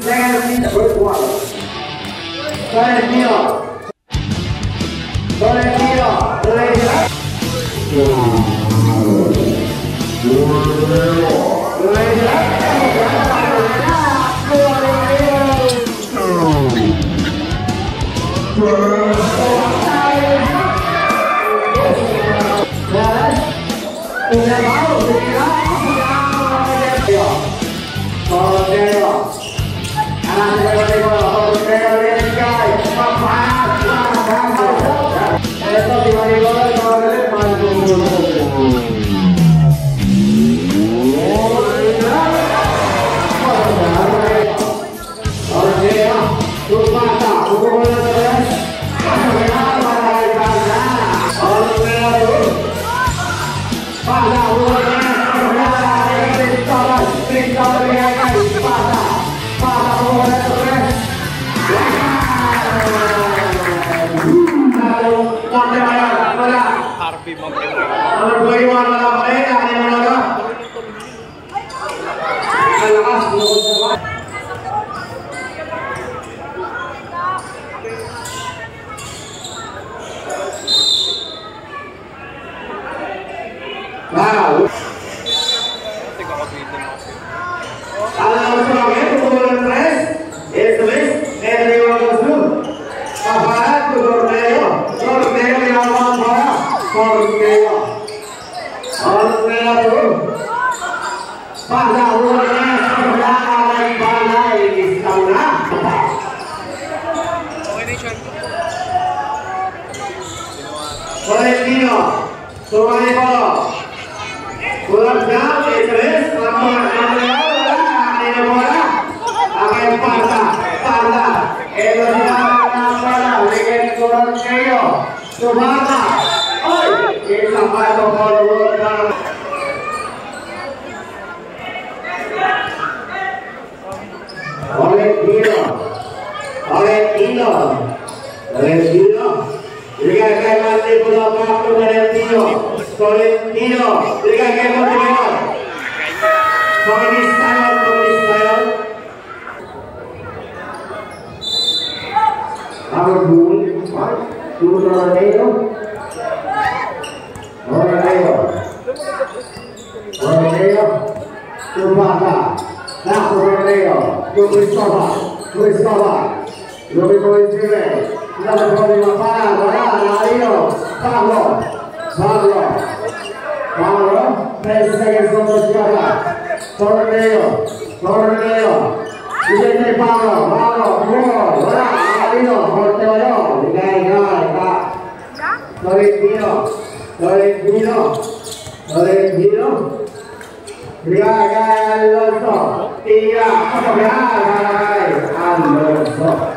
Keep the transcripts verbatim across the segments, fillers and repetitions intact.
Legalmente virtual. Valentino. Valentino. Valentino, Sumai Polo, Pulang jauh, Idris, Lampung, Andrea, Andrea Bola, Akan Parta, Parta, Elosia, Nampala, Ligen Kurang Keyo, Sumata, Oi, kita Pato Polo, Valentino, Valentino, Valentino. Liga que mande por la parte Valentino, Valentino, Liga que mande mejor. Comunista, comunista. Ahora dulu, dulu Ronaldo, Ronaldo, Ronaldo, Tumaka, nah Ronaldo, Tumistova, Tumistova, Tumistova. La próxima para Mario, Pablo, Pablo, Pablo, persegue su mochila, torneo, torneo, siguiente Pablo, Pablo, Pablo, Mario, Portero, venga, venga, Florentino, Florentino, Florentino, Riaga Alonso, Tira, Alonso.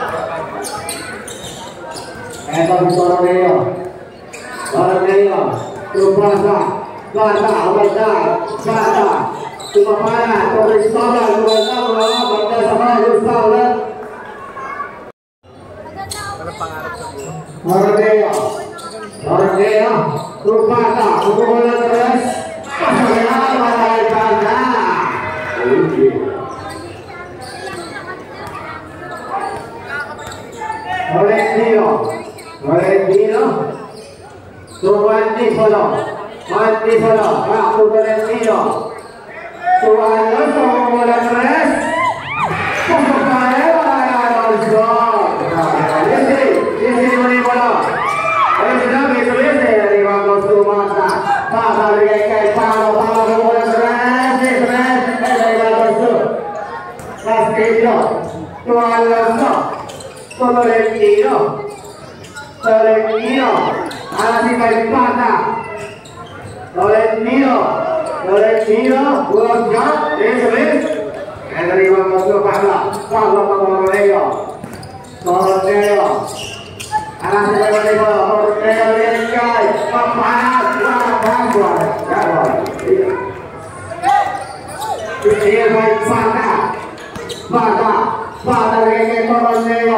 Eto Torneo, Torneo, Tupasa, Plata, Wanda, Plata, Tumapana, Toristana, Wanda, Wanda, sama Yusaula. Torneo, Torneo, Tupasa, Tupasa terus, Pasal Wanda, Valentino. Valentino, Suwantifolo, Mantifolo, Aku Valentino, Suwano, Suwano tres, Suwano, Alonso, Yesi, Yesi Manifolo, Yesi Nabi, Yesi, Arrivando Sumasa, Pasa, Riga, Palo, Palo, Suwano tres, tres, Arrivando Su, Castillo, Suwano, Valentino, Valentino, Alasi Pata, Valentino, Valentino, Pulang jauh, this is, and then he wants to Pablo, Pablo Torneo, Torneo, Alasi Valentino, Torneo, this guy, Papanas, Papanas, this is my Pata, Pata, Pata, Torneo.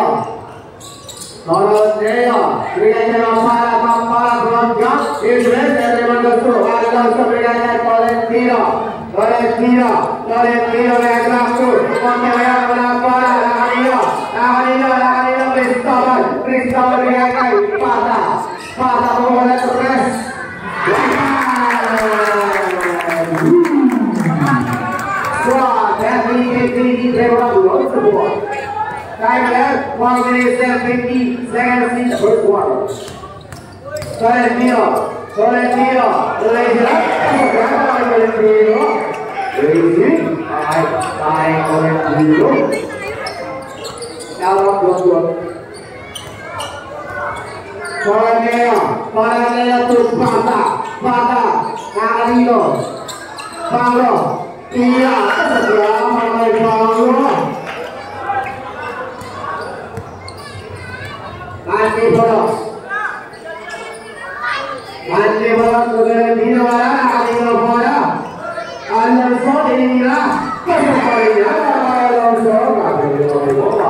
Torneo, brigada para para bronca, Idris dari Mandasu, Alonso brigada Valentino, Valentino, Valentino yang langsung, Montreal berapa? di Dewa dulu semua. Time left one minute and fifty seconds in the first quarter. Valentino, Valentino, Valentino, Valentino, Valentino, tarik Valentino. Dalam dua-dua. Valentino, Valentino terus patah, patah, Carino, Paulo, iya, segera mulai Paulo. Mandi bola, mandi bola Valentino Valentino bola, Alonso ini lah, kemudian Alonso ngambil bola.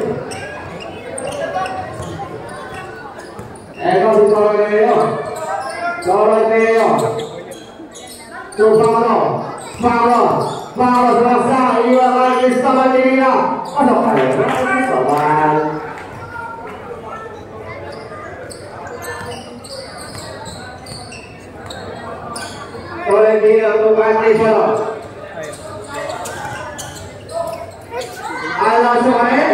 Eko Valentino, Valentino, Paulo, Paulo, Paulo selesai, ia lagi sama dia, ada apa ya? Sabar. Valentino untuk mandi bola. Alonso ini.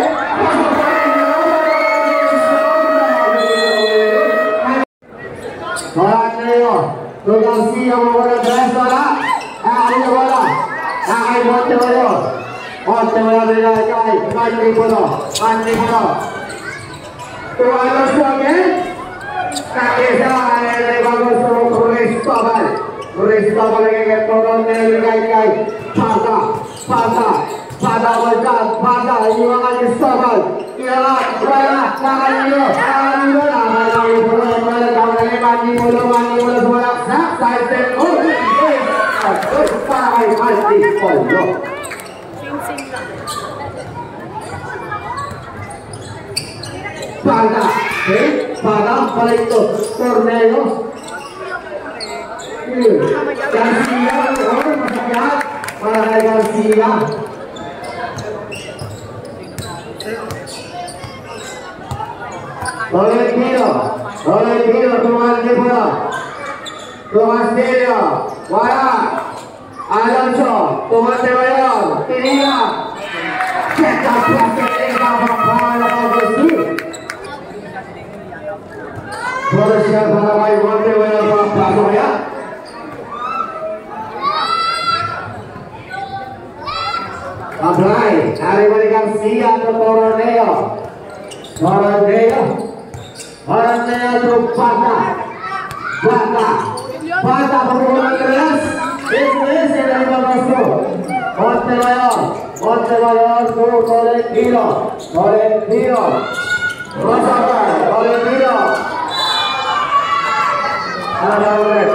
Valentino, Lugansi yang membawa dress bola. Ada bola. Ada bola bola. Bola bola berjalan. Mandi bola. Mandi bola. Tu Alonso ini. Kaki sana dari bagus untuk Cristobal. Cristobal yang turun dari kai-kai. Pada, pada, pada wajah, pada Iwan Cristobal. Ialah berada tangan dia, tangan dia. Mandi bola, mandi bola, mandi bola, mandi bola bola. Nak saya oh, eh, sampai mandi bola. Pada, eh, pada pada itu torneo. Garcia, orang masyarakat, para Garcia. Valentino, Valentino tuan bola, tuan Delia, Wara, Alonso, tuan Delia, Tinia, cetak plastik dalam bola bersih. Bola siapa lagi tuan Delia berapa ya? Apply, hari berikan siap untuk Torneo, Torneo, Torneo untuk patah, patah, patah perbuatan keras, Inggris yang masuk, Montemayor, Montemayor untuk Valentino, Valentino, Rosabar, Valentino, ada boleh.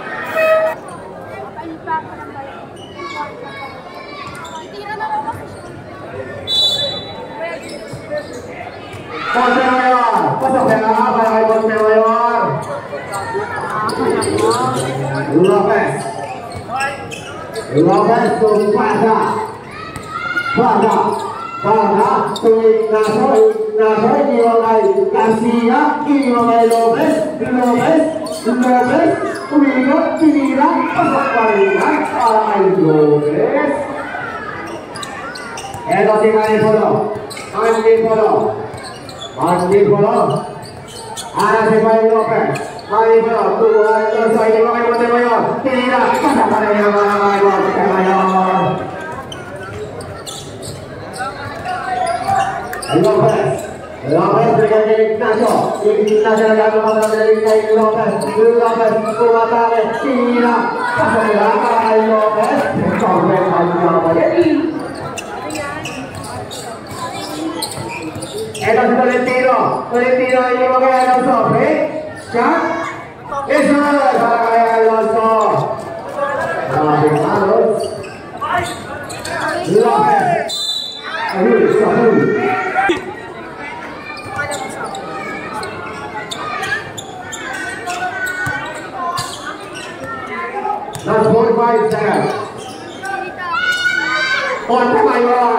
Montemayor, pasok yang apa yang Montemayor? Lopez, Lopez tuh pada, pada, pada tuh nasoi, nasoi diolai Garcia, diolai Lopez, Lopez, Lopez, Umingo, Tira, pasok palingan, alai Lopez. Edo si mani polo, mani polo. Mandi bola, ada sebaik Lopez, mandi bola, tuan selesai di bawah Montemayor, tidak, pasang pada yang mana Montemayor. Lopez, Lopez berikan dari Ignacio, Ignacio yang memang dari kain Lopez, Lopez kuatare, tidak, pasang pada Lopez, sampai pada Edos Valentino, Valentino ini pakai Alonso, eh? Shot, itu pakai Alonso. Tapi harus Lopez, aduh, sahur. Last forty-five seconds. Montemayor.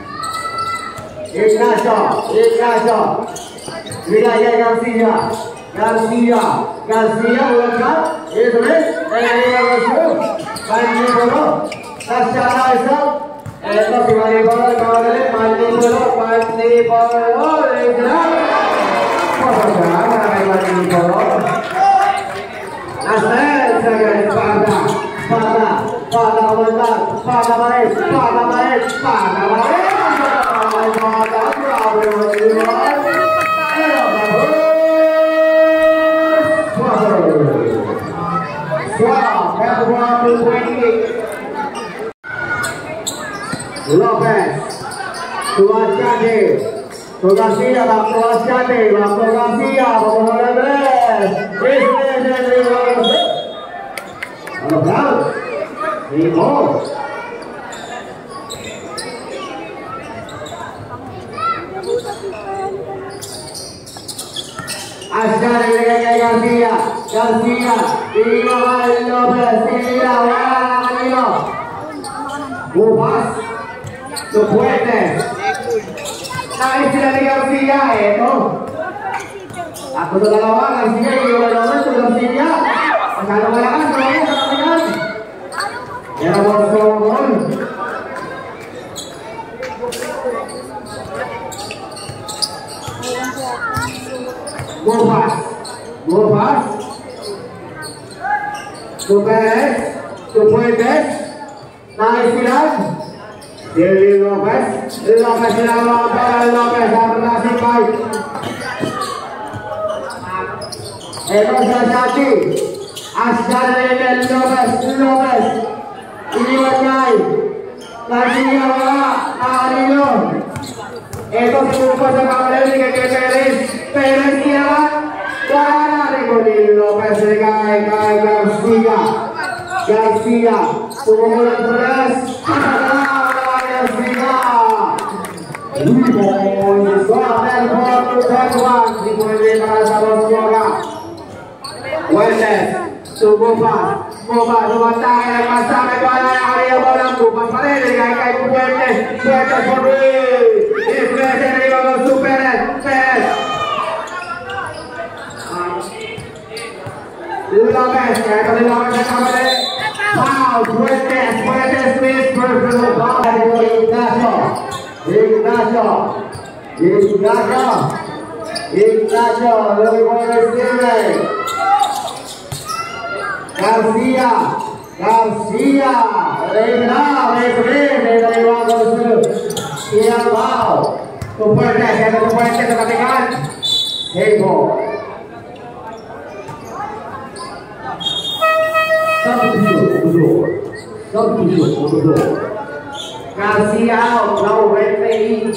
Ignacio, Ignacio, wilayah Garcia, Garcia, Garcia ulang itu nih, ini bagus, mandi bola, Tasya Isa, itu si mandi bola, kawan mandi bola, mandi bola, lihat, oh jangan ada mandi bola, asal segera pada, pada, pada bentar, pada baik, pada baik, pada baik, pada baik, Wow, that's one two twenty. Lopez, Tuan Candi, Tuan Garcia, Tuan Candi, Tuan Garcia, Tuan Andres, Business and Rewards. About Nemo. Askar Garcia, Garcia, Igual Lopez, Igual Anilo, Bubas, Supuentes, Naik dari Garcia, itu. Aku sudah lawan Garcia, Igual Lopez, Garcia, kalau mereka semuanya sama-sama. Ya, bosong. Bubas, Bubas, Supuentes, Supuentes, naik silat, Dewi Lopez, Lopez silat Lopez, Lopez abrasi baik, Eko Sasati, Askar Leden Lopez, Lopez, ini bermain, lagi awal, Arilo, Eko Supuentes kembali ke Perez, Perez siapa? Para Regodil Lopez Regai Garcia, Garcia, pengumuman beras, Garcia, Limon, Suapen, Porto, Tetuan, dimulai para sahabat semoga, Wendes, Suboba, Boba, dua tangan masa kepada area bola bukan pada Regai Kai Wendes, Wendes Bobby, Isles dari Bapak Superes, Perez. Lopez, kembali Lopez kembali. Foul, Fuentes, Fuentes, Smith, personal foul dari Ignacio, Ignacio, Ignacio, Ignacio, lebih boleh sini. Garcia, Garcia, Reina, Reina, dari Wangor Sulu. Ia foul. Fuentes, yang Fuentes perhatikan. Hebo. Substitute, substitute, Garcia out, now red play.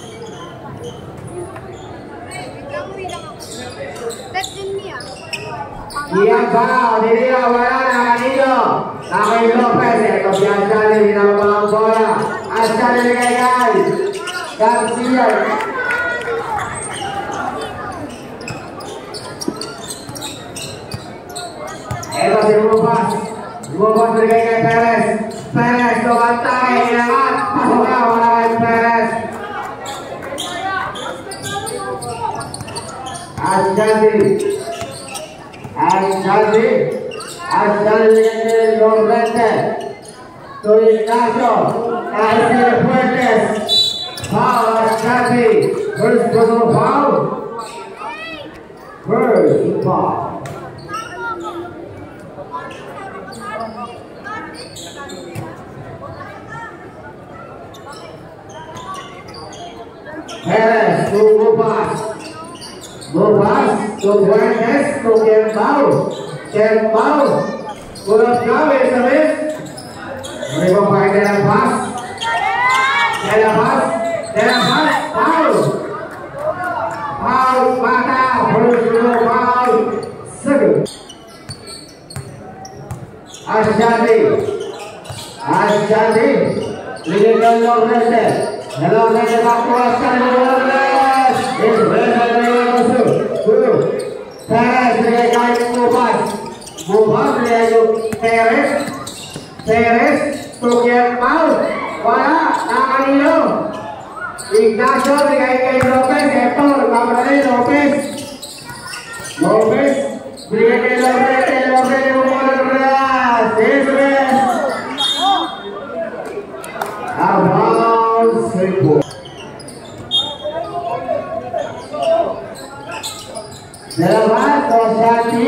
Dia foul, dia lawan Anilo, Sampai Lopez ya, kebiasaan di dalam bola bola. Askar dari Gai, Garcia. Eros yang berubah, berubah dari Gai Perez, Perez ke bantai, lewat, masuklah orang Perez. Ascandi, Ascandi, Ascandi Lorente, Toyinato, Ascandi Fuentes, foul Ascandi, first personal foul, first foul. Perez to Bobas, Bobas to Fuentes to Kempau, Kempau, Pulau Kawin Semis, mereka pakai dalam pas, dalam pas, dalam pas, foul, foul, patah, terus dulu foul, seru. Ascandi, Ascandi, Liga Lorente. Hello, saya Pak Kuaskan Lopez. Ini benar benar masuk. Tuh, Perez dari kain Bobas, Bobas dari Perez, Perez Tukian Mau, Wala, Anilo, Ignacio dari kain Lopez, Hector, Camarade Lopez, Lopez, Brigade Lopez, Lopez nomor belas, Israel. Abang Seribu. Selamat Rosati.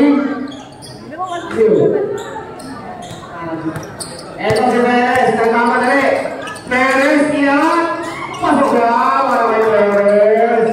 Eto si Perez, tanggapan dari Perez ya, masuk dalam orang Perez.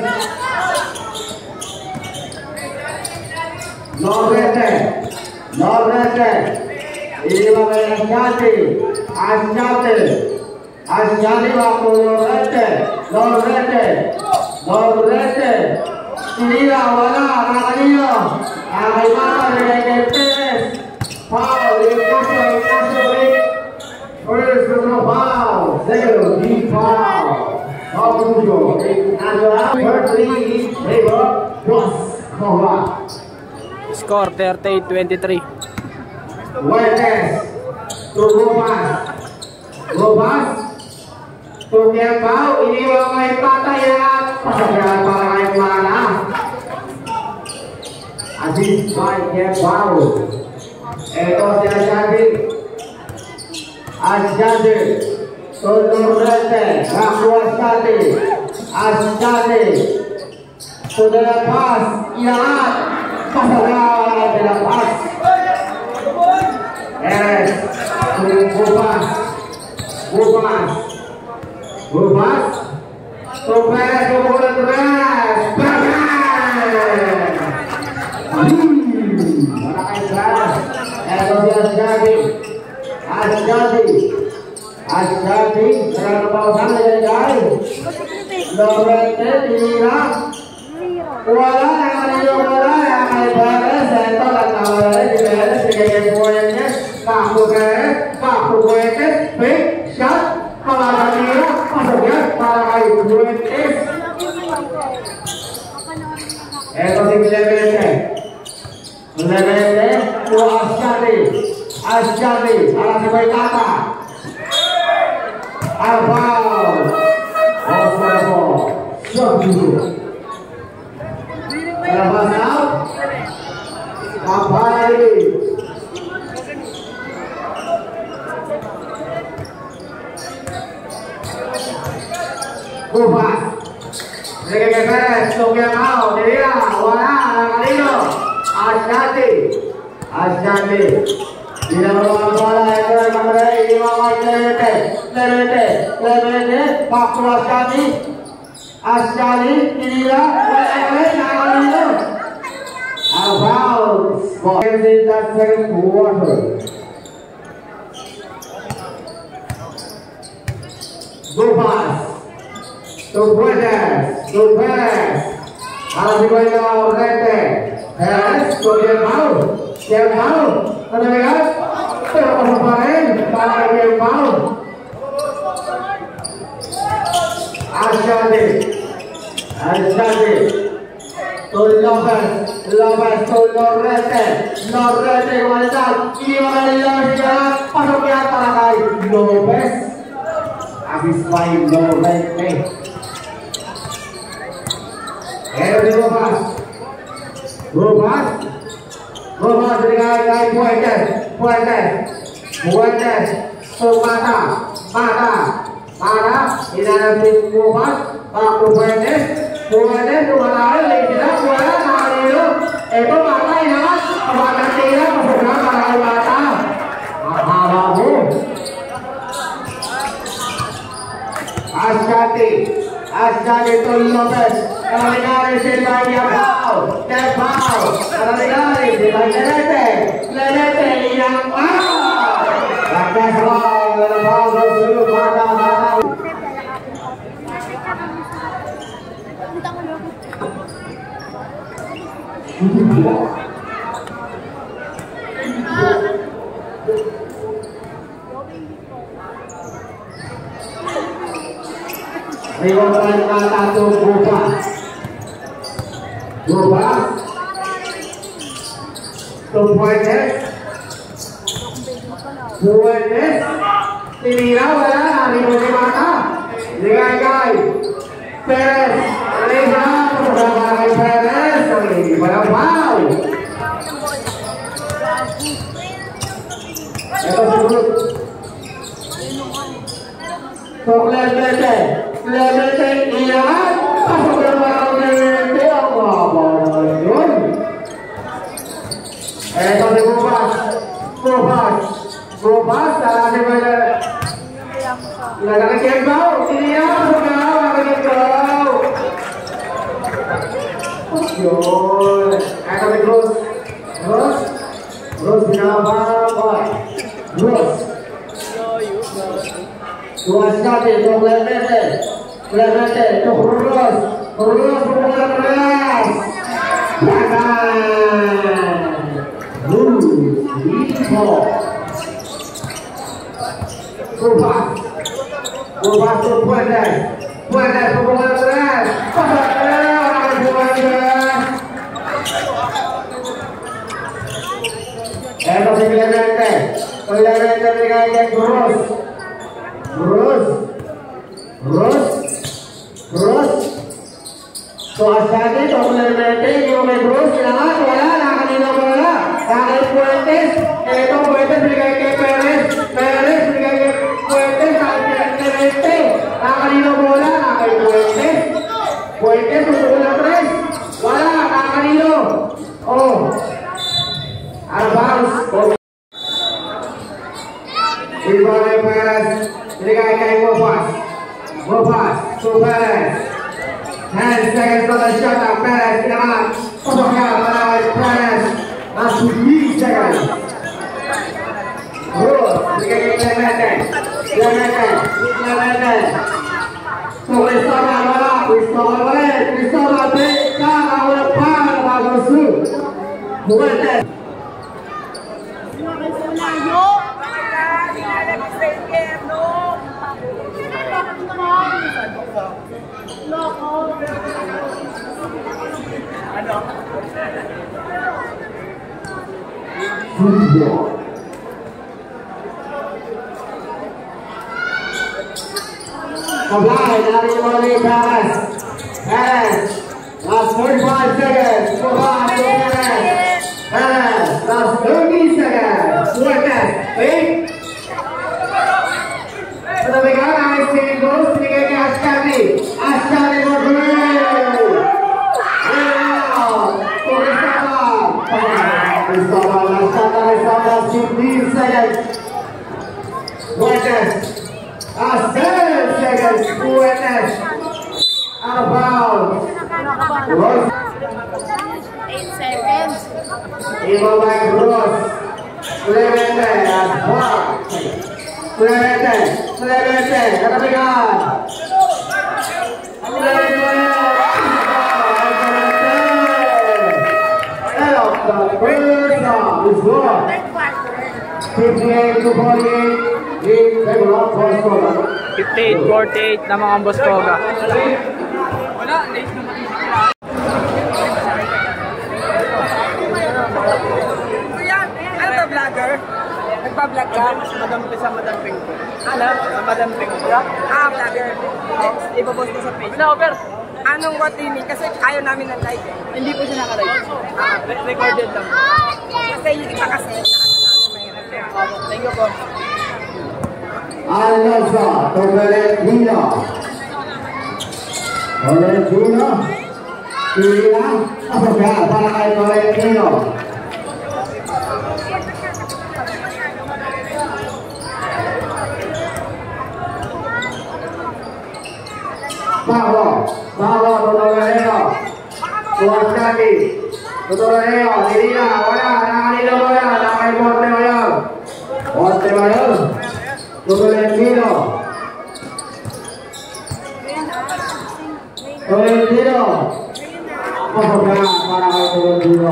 Norrete, Norrete, ini Perez Jati, Asjati, Asjati waktu Norrete, Norrete, Norrete, ini awalnya namanya, Arimata dari Perez, Paul, ini kasih, kasih. First foul, second deep foul. Foul tujuh. Adalah Berkeley River Cross Kohla. Skor thirty twenty-three. Wentes, Tugumas, Gobas, Tugiambau. Ini orang patah ya. Pasang orang mana? Aziz Tugiambau. Eko jadi. Asjade, Tolorete, Rakuasade, Asjade, Saudara Pas, Iat, Pasangan adalah Pas. Es, Bubas, Bubas, Bubas, Topes, Topes, Topes, Bagan. Hmm, orang Islam, Asjade. Asjadi, Asjadi, jangan lupa sana ya guys. Norrete dirang, wala yang ada wala yang ada beres, setor dan awalnya di beres sebagai poinnya, kaku beres, kaku beres, big shot, kalau dirang masuknya para kayu beres. Itu sih beres, beres, dua Asjadi. Asjadi, alas sebagai kata Al-Fal Al-Fal Syabdu Al-Fasal Kapali Kubas Rekan Perez, Tugiambau, Delia, Wala, Kalino Asjadi Asjadi tidak berlawan bola itu yang mereka ini mawar lelete, lelete, lelete, waktu Asjadi, Asjadi, inilah lelete, jangan itu. About forty that second quarter. Gubas, Tuguedes, Tuguedes, Asjadi lelete, Perez, Tugiambau, Tugiambau. Ada lihat? Terus kemarin para yang mau Asjadi, Asjadi, Tolobes, Lobes, Tolorete, Norrete, Waldan, Iwalia, masuk ke antara kali Lobes, habis main Norrete. Erwin Lobas, Lobas. Lobas dengan gaya Buetes, Buetes, Buetes, Sumata, Mata, Mata, ini ada tim Lobas, Pak Buetes, Buetes dua kali, tidak boleh kali itu, itu Mata ya, Mata tidak masukkan kali Mata, Mahamu, Asjadi, Asjadi Tolobes. Kalau dikali sebagai bau, dan bau. Kalau dikali sebagai lelete, lelete yang bau. Rakyat selalu dalam bau seluruh mata-mata. Riwayat kata tubuh Gubas, Tuguedes, Tuguedes, tinira wala hari ini mata, dengan guys, Perez, Reza, beberapa kali Perez, ini pada wow, Ito susunod. So, Clemente. Clemente, iyan. Pasok na mga Clemente. Ang mababa yun. Ito si Bupas. Bupas. Bupas. Lalaki ba na? Lalaki baw. Iyan. Bukaw. Lalaki baw. Yun. Ito si Cruz. Cruz. Cruz binabawa. Cruz. Tuas kaki untuk Clemente. Clemente untuk Cruz. Cruz berputar keras. Jangan. Cruz. Lipo. Bupas. Bupas untuk Puentes. Puentes berputar keras. Pasang keras. Puentes. Ito si Clemente. Clemente bigay kay Cruz. Cruz. Cruz. Cruz. Tuas kaki to Clemente. Yung kay Cruz. Kailangan wala. Nakanino wala. Kay Puentes. Ito Puentes bigay kay Perez. Perez bigay kay Puentes. Kay Clemente. Nakanino wala. Kay Puentes. Puentes tutuloy na tres. Wala. Nakanino. Oh. Advance. Ibarat Perez, bigay kay Bupas. Bupas, to Perez. ten seconds for the shot of Perez. Kinaman. Pasoknya pada Perez. Masih dua seconds. Terus, bigay kay Clemente. Clemente, Clemente. So, Cristóbal wala. Cristóbal wala. Cristóbal beka. Awal pan. Bagus. Buentes. Apply dari Mori Perez. Perez. Last forty-five seconds. Perez. Perez. Perez. Last thirty seconds. Suarez. Wait. Sudah pegang nice sini terus tinggal ke Askari. Askari berdua. Cristóbal lançada ressalva fifteen seconds. Puentes. As ten seconds. Puentes. Out of bounds. eight seconds. Ivo by Cruz. Clemente. As one. Clemente. Clemente. Kata pegang. fifty-eight to forty-eight in favor of Boscoga. fifty-eight forty-eight na mga Boscoga. Kuya, ano to vlogger? Nagpa-vlog ka? Madam sa Madam Pink. Ano? Madam Pink. Ah, vlogger. Ipopost ko sa page. Wala, over. Anong what ini? Kasi ayaw namin ng live. Hindi po siya naka-live. Re- Recorded lang. Kasi yung iba kasi na ano namin mahirap. Thank you po. Alonso to Valentina. Valentina. Tira. Apa ya? Para kay Valentino. Pablo. Pablo Totoleo. Tuas kaki. Totoleo. Dirina. Wala. Nakanino wala. Nakay Monte Mayor. Monte Mayor. Tolentino. Tolentino. Pasok na para kay Tolentino.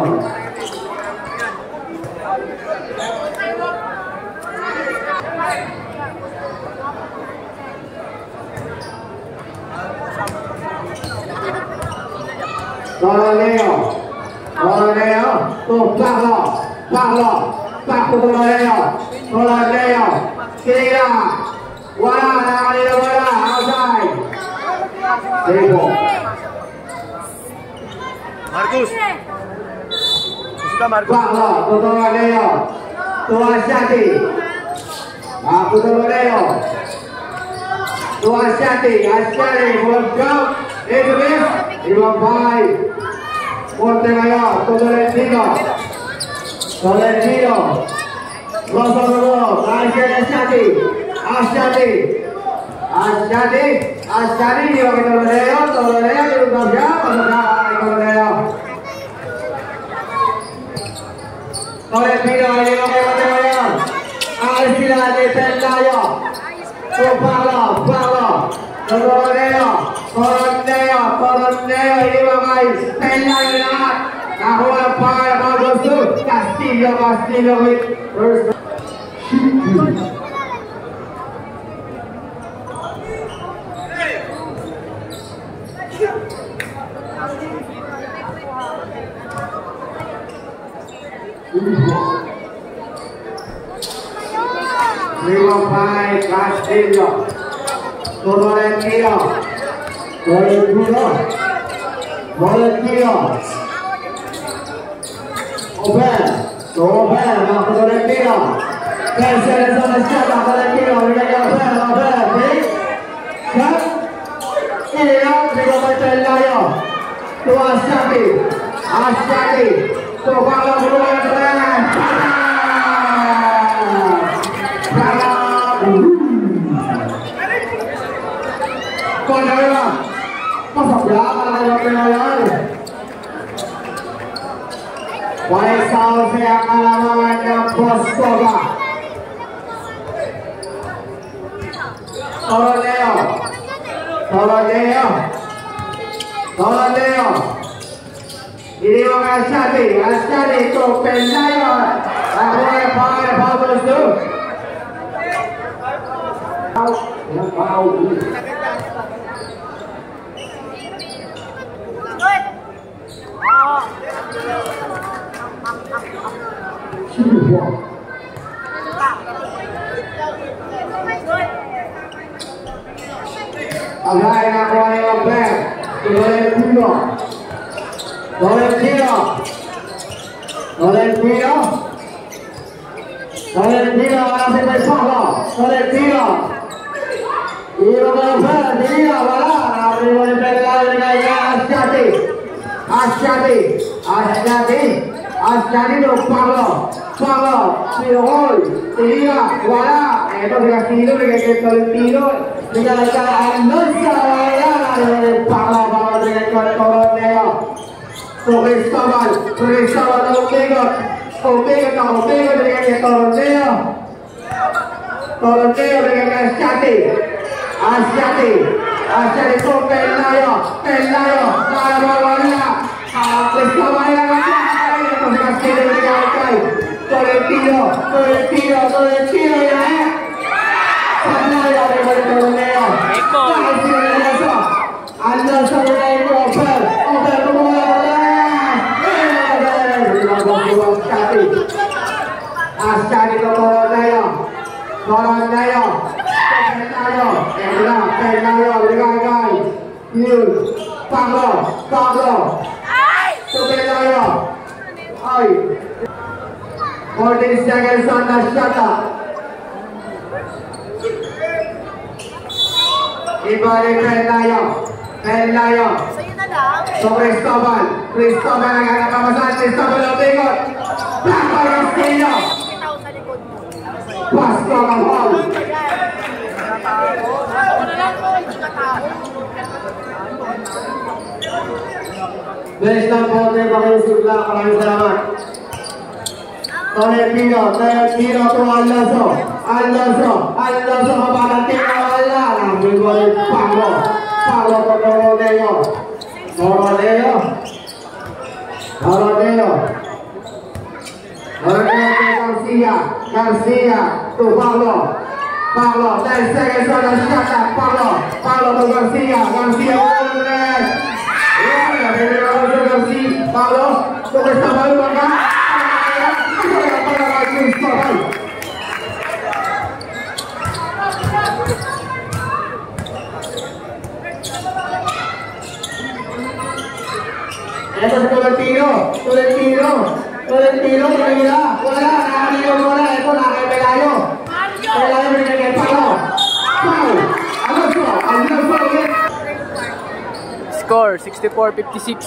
Tolentino. Tolentino. Tuh, Pablo. Pablo. Pablo Tolentino. Tolentino. Tira. Wala. Nakanino wala. Outside. Table. Marcus. Sudah Marcus. Pablo, Totoleo, Tuas kaki, Aku Torneo. Tu Asyati, Asyati, Volkam, Edwin, Imam Bai. Portengaya, Tolentino. Tolentino. Rosoro, Asyati, Asyati. Asyati, Asyati di bawah Torneo, Torneo di bawah Torneo. Tolentino di bawah Torneo. Arsila di Tendaya. Pala, pala. Torneo, Torneo, Torneo di bawah Tendaya. Ahora para Magosu, Castillo, Castillo with first. Lima baik Castillo, Tolentino, Tolentino, Tolentino, Ober, Ober, Marco Tolentino, tercera zona escapa Tolentino, Ober, Ober, baik, kan, ini yang lima meter layo, tu Asyati, Asyati, tu kalau berubah keren. Cornera, pasok ya, malayo pinayan. Waisal saya kalamangan ng Boskoga. Torneo, Torneo, Torneo. Ini mga Asyati, Asyati ito Pendayo. Ako ay pangalan Pablos do. Wow. Agay na ko ay Ober, Tolentino, Tolentino, Tolentino, Tolentino, wala si Pesolo, Tolentino, Iro Ober, Tolentino, wala, nabi mo ni Pesolo ni Asyati, Asyati, Asyati, Asyati do Pablo, Pablo, Pirol, Tolentino, wala, ito si Castillo, ni Tolentino. Dengan keadaan Nusaya Pala Pala dengan Torneo Cristobal Cristobal Omega Omega tak Omega dengan Torneo Torneo dengan Asyati Asyati Asyati itu Pelayo Pelayo Narawana Cristobal yang ada Castillo dengan Tolentino Tolentino Tolentino ya Torneo Torneo. Anda saya itu Ober, Ober kemudian. Asyati, Asyati Torneo, Torneo, Torneo, Ella, Torneo, Ligai, Yul, Pablo, Pablo, Torneo, ay, fourteen seconds on the shuttle. Ibalik Pelayo, Pelayo. So Cristobal, Cristobal ang nakakamasan, Cristobal ang tingot. Blanco Castillo. Pasko ang hall. Best ng bote, pakiusip lang. Maraming salamat. Tolentino, Tolentino to Alonso, Alonso, Alonso kapatid wala. Namin ko rin Pablo, Pablo to Torneo, Torneo, Torneo, Torneo to Garcia, Garcia to Pablo, Pablo, ten seconds on the shot, Pablo, Pablo to Garcia, Garcia Torneo, yeah, Garcia, Pablo, to Cristobal Baga. Ito si Tolentino, Tolentino, Tolentino, wala, wala, nakakaliyo mo na, ito, nakakipelayo. Pelayo, Score sixty-four fifty-six.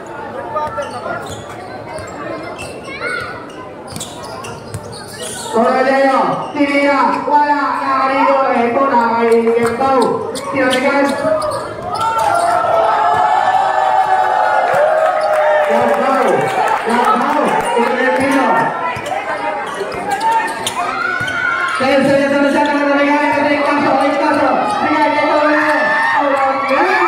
Torreño, tira, wala, nakaligo, ito nakaligo daw. Tinaligan. Yan daw, yan daw, Torreño. Kaya sa iyo na siya na nalagay, kasi ikaso, ikaso, bigay kay Torreño. Torreño.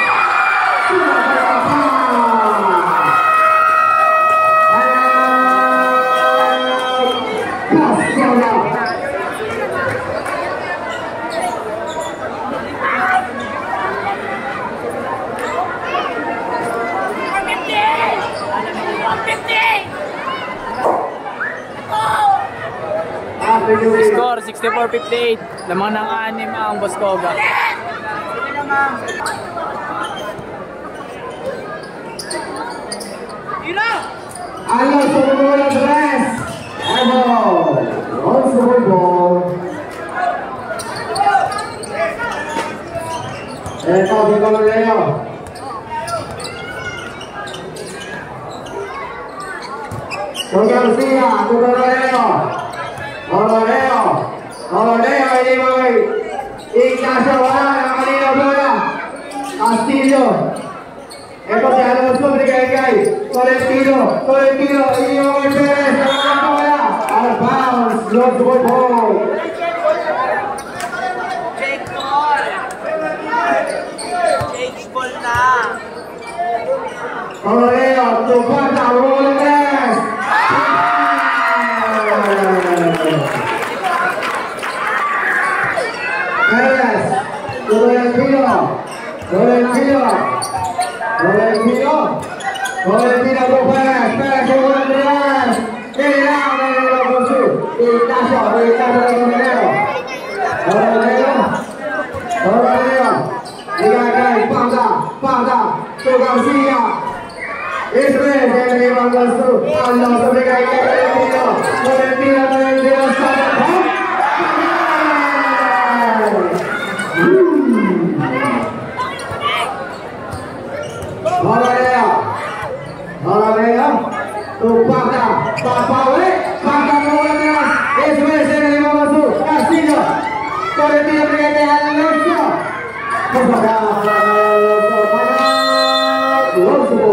Score sixty-four fifty-eight. Lamang ng anim ang Boscoga. Allo sumugol ang tres. Allo. Allo sumugol. Ito, dito na Leo. Don Garcia, dito na Leo. Oloreo. Oloreo, ini may Ignacio wala, nakalinaw bola. Castillo. Ito si Alonso, Brigay-Gay. Tolentino, Tolentino, Iñigo Pérez, nakalinaw bola. Out of bounds, Lord Ball. Jake Ball. Jake Ball na. Oloreo, Tupata, Robles. Perez, Tolentino, Tolentino, Tolentino, Tolentino con Perez, Perez con Andrés, Mira, Mira, Josu, Ignacio, Ignacio de Romero, Romero, Romero, Brigay-Gay, Panda, Panda, Tu Garcia, Israel, Henry Van Gasu, Alonso, Brigay-Gay, Tolentino, Tolentino, Tolentino, Tolentino, Oloreo, Oloreo, Tupata, Papawe, Papa Morenas, Israel, Henry Van Gasu, Castillo, Tolentino, Brigay-Gay, Alonso, Alonso, Alonso,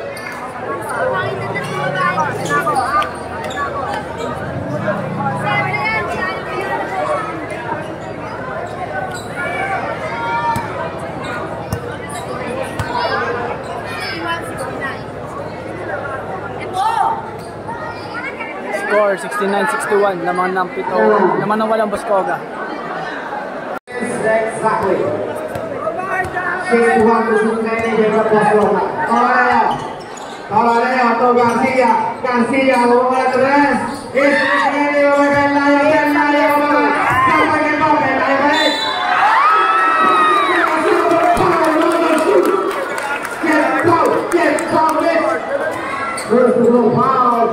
Score sixty-nine sixty-one. Lamang ng pito. Lamang ng walang Boscoga. Exactly. sixty-one to sixty-nine de Boscoga. Oloreo, Oloreo, Tu Garcia, Garcia, bola tres. Israel, Olayo, Olayo, Olayo, Sampai ke tope, Olayo baik. Get foul, get foul, terus belum foul.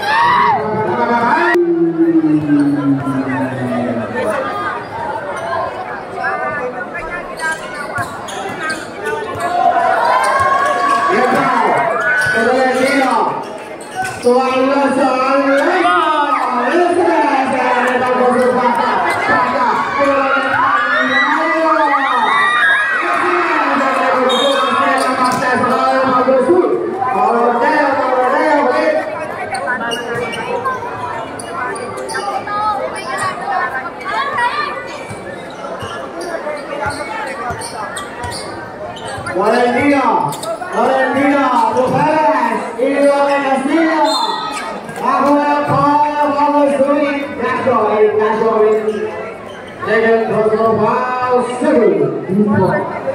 Valentina, Valentina, Perez, Iñigo Castillo, bajo el palo, vamos a subir, Nacho, Nacho, llega el otro palo, segundo.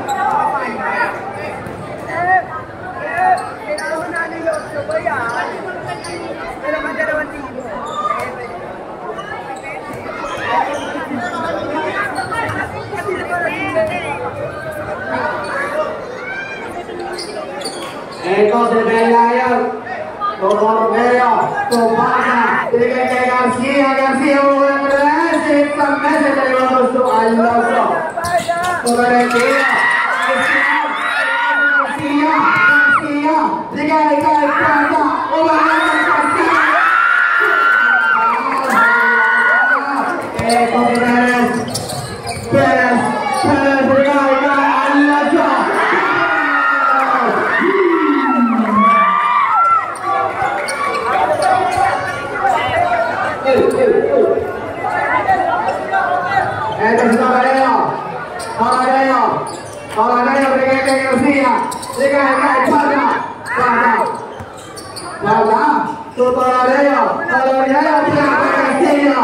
Entonces Belayo, como veo, Topata, tiene que García, García, Morales, esta vez tenemos su Alonso. Por el tiro, García, Es Taladeo. Taladeo. Taladeo berikan ke Garcia. Berikan ke Pada. Pada. Pada. Taladeo. Taladeo berikan ke Garcia.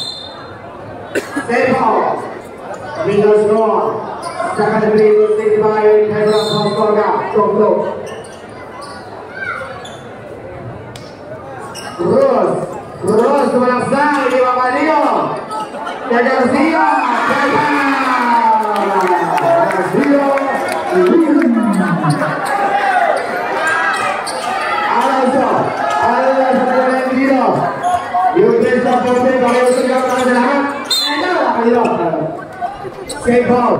Sepo. Minus score. Jangan diberi musik baik. Hanya Moskoga. Tuk-tuk. Terus. Terus berasal di bawah dia. Garcia. Garcia. Alonso. Alonso dengan dia. Yudhis Tapote dari usia kalah. Enak dia. Save ball.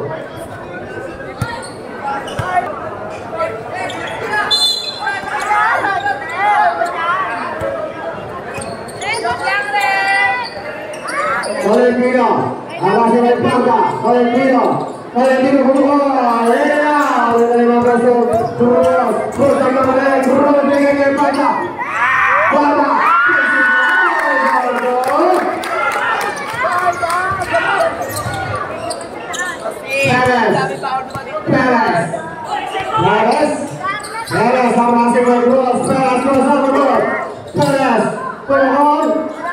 Valentino, awas dari belakang. Valentino, Valentino berubah. Ya, dari lima belas terus, terus akan mulai terus dengan yang pada, pada. Perez, Perez, Perez, Perez sama masih berterus, Perez terus berterus, Perez, Perez,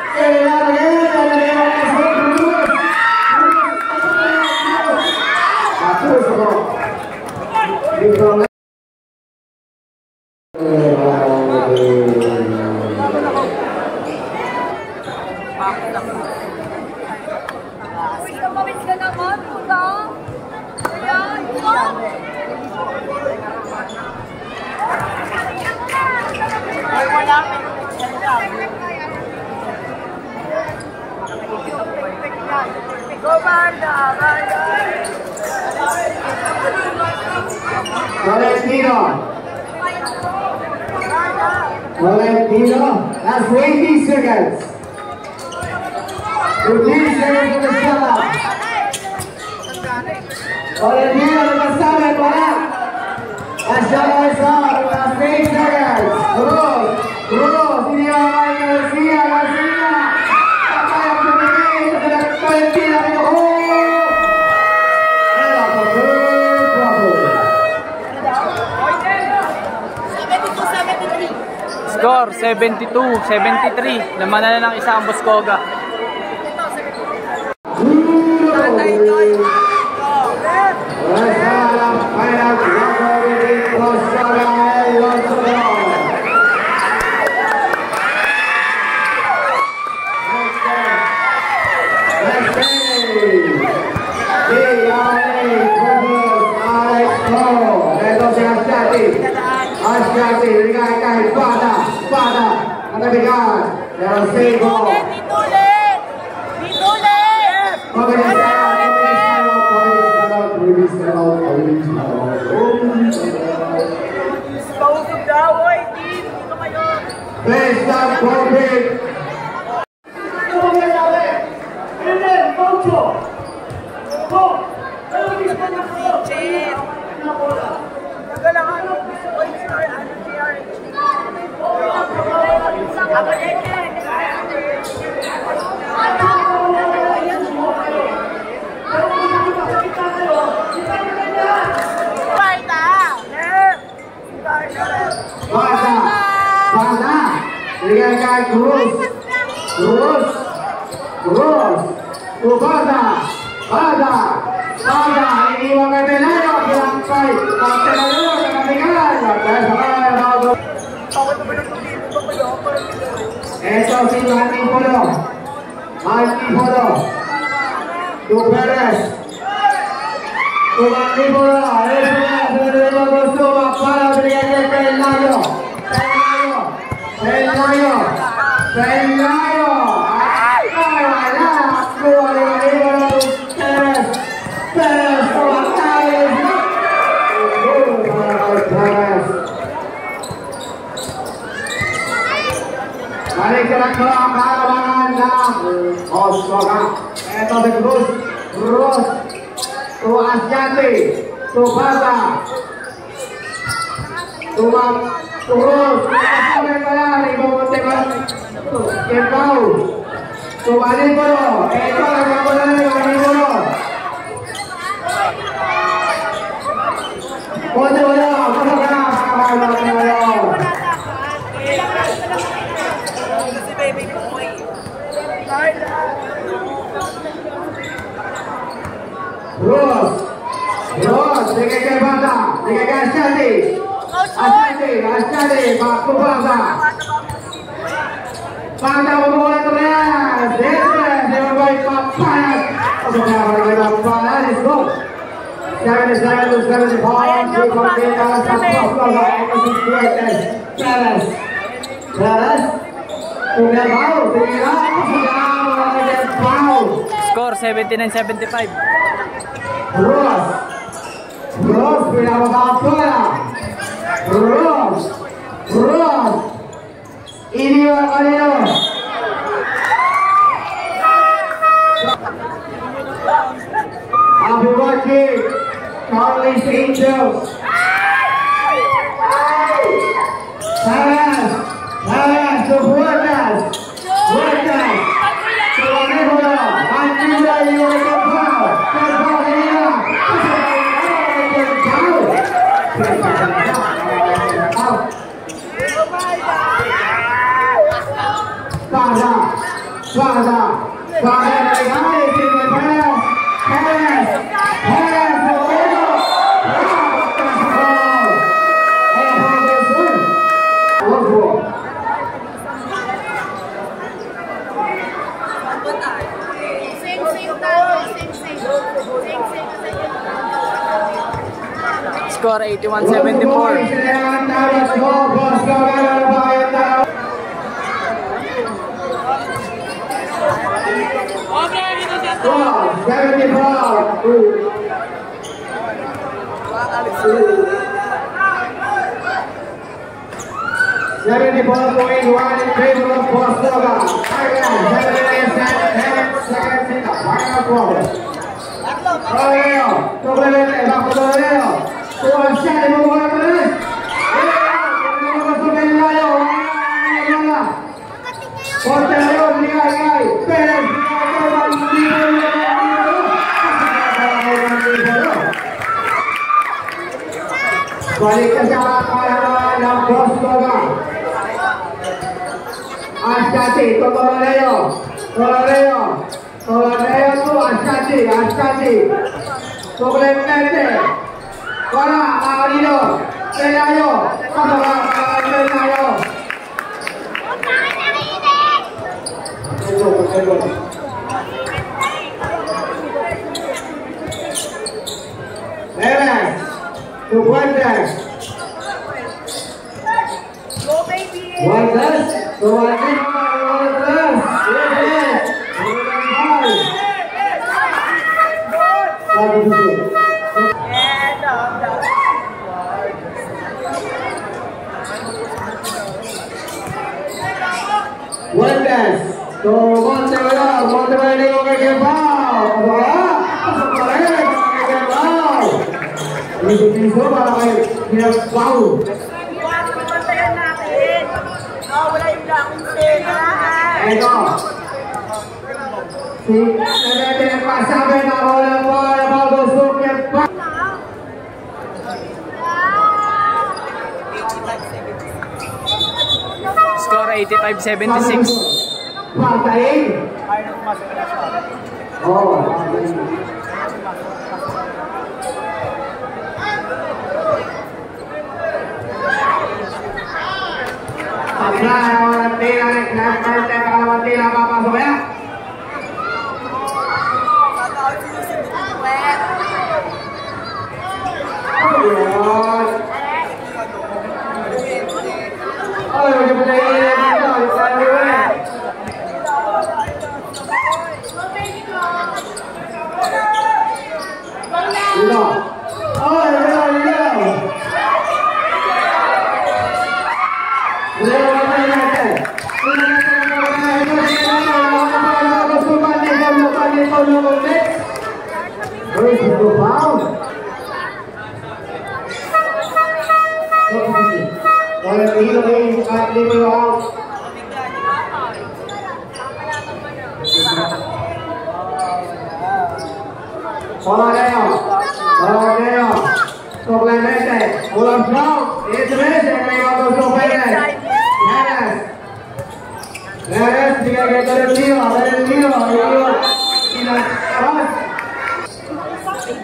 Valentino, Valentino, that's twenty seconds. twenty seconds for the shot. Valentino bersama bola. Asyara Isar, that's eight seconds. Terus, terus ini orang Garcia, Garcia. Apa yang terjadi? Sudah Valentino itu. Score seventy-two seventy-three. Laman na ng isa ang Moskoga. Asyati berikan ke Pada, Pada, ada berikan dan Sego. Ditulis, ditulis. Pemirsa, pemirsa, pemirsa, pemirsa, Pesta Covid. Berikan terus, terus, terus, Pada, Pada, Pada. Ini wakai Benayo dilangkai, wakai Benayo dengan tinggalan. Eso sí, mati polo, mati polo. Tu Perez, tu mati polo. Eso es el negocio para berikan ke Benayo. Benayo, Benayo, keluar dari Perez, Perez, Perez, Perez. Mari kita keluar lapangan dan Moskoga. Itu terus, terus, tu Asyati, tu Pada, tu terus, sampai kelar ibu teman, kembali, tu balik bro, itu yang boleh balik bro, Terus. Terus, dengan ke bata, dengan ke Asyadi. Asyadi, Asyadi, Pak Kubasa. Bata membawa terlihat. Defense, yang membaik Pak Panas. Untuk mengamalkan Pak Panas, let's go. seven seven to seven points, three point eight dollars, Pak Kubasa, Panas. Panas. Panas. Sudah bau, sudah sudah bau. Score seventy-nine seventy-five. Terus, terus bila bola, terus, terus. Ini Alio. Abu Bakar, Charlie Angels. Salas, salas, sebuah buatan, sebagai bola, anjing dari Eropa, terbang dia, Pada, pada, pada dari kali sini Perez, Perez, Perez, Moreno, Score eighty-one seventy-four. seventy-four point one in favor of Boston. Seconds in the final quarter. Torneo, doblemente, bajo torneo. Tuan Syed membawa terus. Portero lihat Perez. Balik ke jalan para Boston. Asyati, Torneo, Torneo, Torneo tu Asyati, Asyati. Doblemente. Para Alio, Pelayo, para Pelayo. Perez, tu Fuentes. Go baby! Fuentes, tu Fuentes, Fuentes. Fuentes, tu Montevideo, Montevideo que que pau, bola, Montevideo que que pau. Itu pisau para main, dia pau. Pagpapantayan natin. Oh, wala yung lakong sena. Ito. Si Nete pasabi na bola para Baldoso que pau. Score eighty-five seventy-six. Patayin. Oh. Ahora tira de frente para la tira para subir. Ay, que puede ir de Mira. Ay, mira, mira. Solareo, Solareo, Sobremente, ulang jauh, itu saja yang waktu Sobremente. Neres, Neres tiga dari Lio, dari Lio, Lio, tidak keras.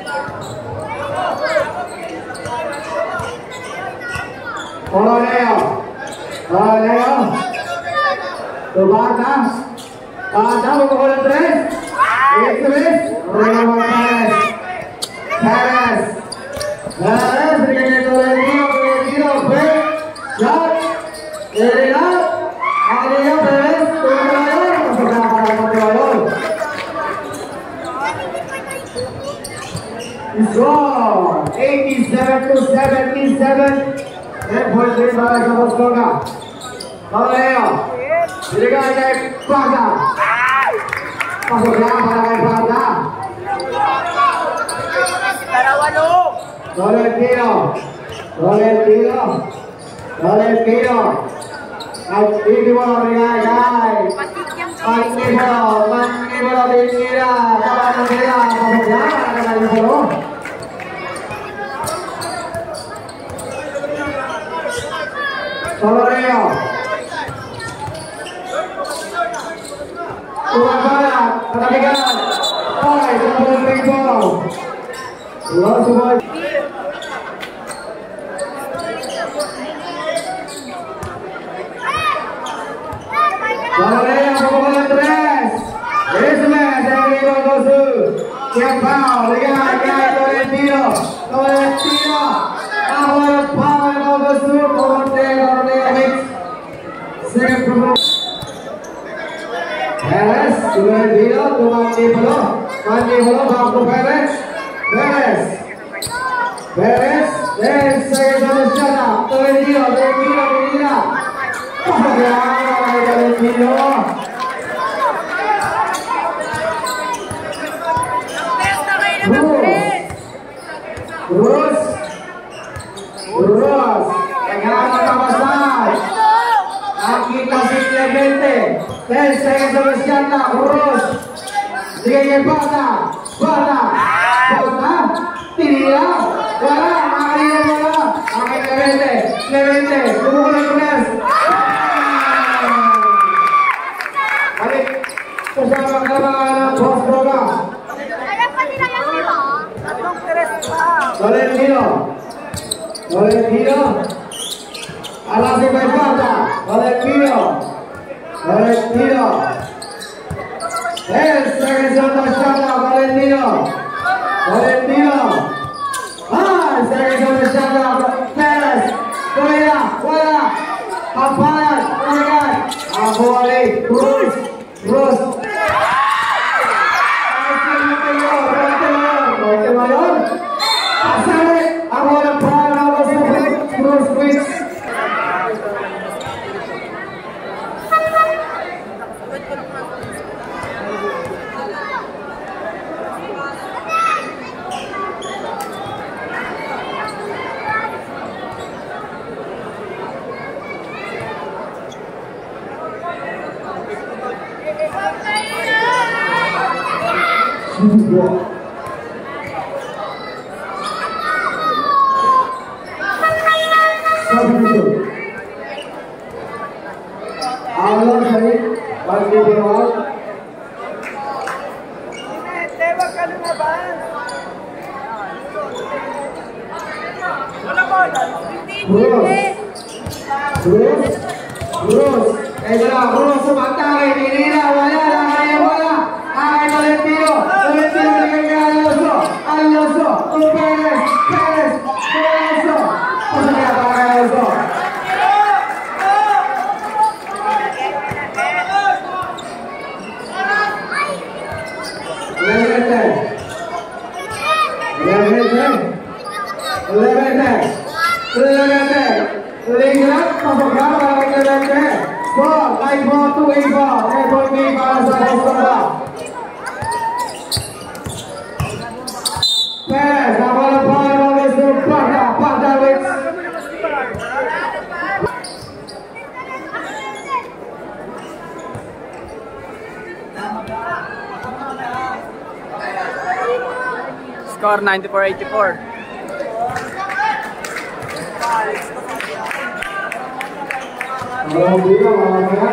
Oleo. Oleo. Tubata. Tata pukul tres. Tres. Oleo Perez. Perez. Perez. Dengan Oleo. Oleo. Break. Shot. Oleo. Oleo Perez. Oleo. Masukkan pada Oleo. Score eighty-seven to seventy-seven. Ten point lead para Barcelona. Oleo. Dilihat dari Prada. Masuknya pada Prada. Valentino. Valentino. Valentino. Ini bola guys. Mandi bola, mandi bola dikira. Bola dikira. Masuknya pada Barcelona. Oleo. Tuan barat, tetapi kanan. Hai, tuan baseball. Luar semua. Oleo, pokoknya tres. Ismail, dari Gosu. Siapau, lihat, lihat, Valentino. Valentino. Awal power Gosu, Corte, Corte, mix. Second Perez, Valentino, Mandi bola, Mandi bola, Marco Perez, Perez, Perez, Perez, second shot, Valentino, Valentino, Valentino, Valentino, Terus, terus, pegangan kawasan, kita simplemente. Ten seconds Sianda, urus. Sigue Bata, Bata, Bata, tira, bola, Maria bola, Maria Levente, Levente, pukul keras. Balik, bersama kawan bos bola. Valentino, Valentino, alas de Bata, Valentino. Valentino. Es second shot, Valentino. Valentino. Ah, second shot, Perez. Fuera, fuera. Apalan, fuera. Abole, Cruz, Cruz. Asale, abole para Cruz, Cruz. Allah saya bagi bawah. Terus, terus, terus. Ejala, terus sebentar ini ini lah, bola, bola, bola. Ay, Valentino, Valentino dengan Alonso, Alonso, Perez, Perez, Alonso. Pasangnya para Alonso. Levente, Levente, Levente, Levente, Lingrat, pasangnya para Levente. Ball, light ball to eight ball, eight ball game para Barcelona. Perez, la bola para Robinson, Parda, Parda with. Score ninety-four eighty-four. Kalau bisa malamnya.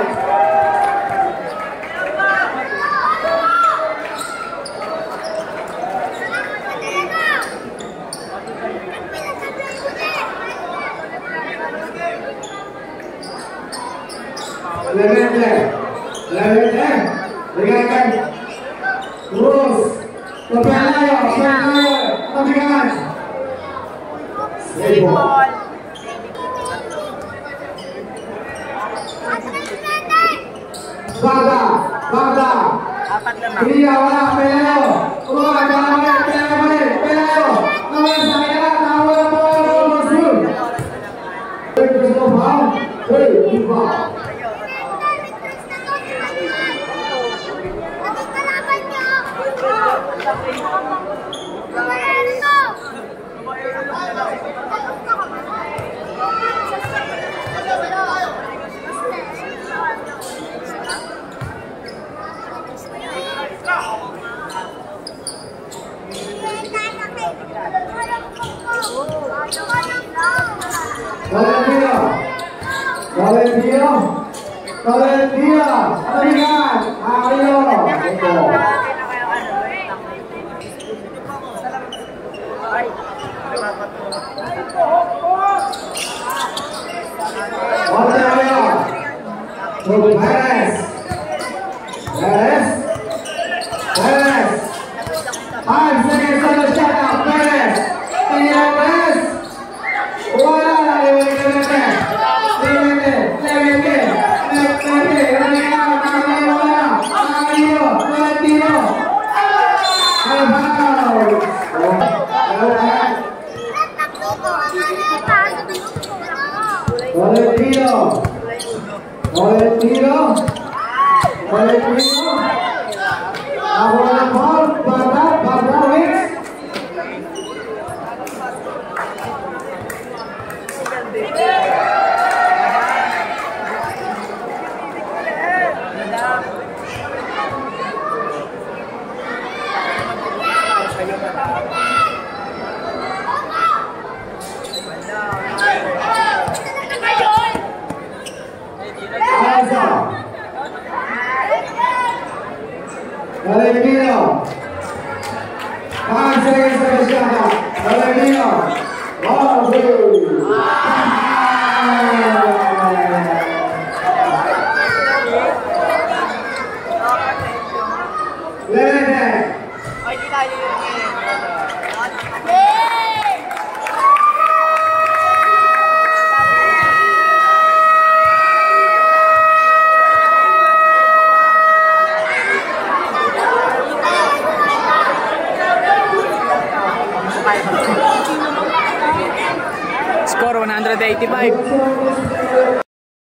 Clemente, Clemente, dengarkan. Terus, Perpelayo, Perpelayo, Perpelayo. Sibol. Bangga, bangga. Pria wala, Pelayo. Keluar, jangan balik, Pelayo balik, Pelayo. Nomor saya, nomor nomor Rasul. Terus nombor, terus nombor. Valentino, Valentino, Valentino, Arigan, ayo, itu. Oke, ayo, Perez, Perez, Perez, five seconds on the shot now, Perez, Perez. Wala, Clemente, Clemente, Clemente, Clemente, ayo, Valentino, Valentino, Valentino, Valentino, bola ball, Barbara, Barbara wins. Valentino, five seconds on the shot. Valentino, oh, good. Clemente. Score one eighty-five.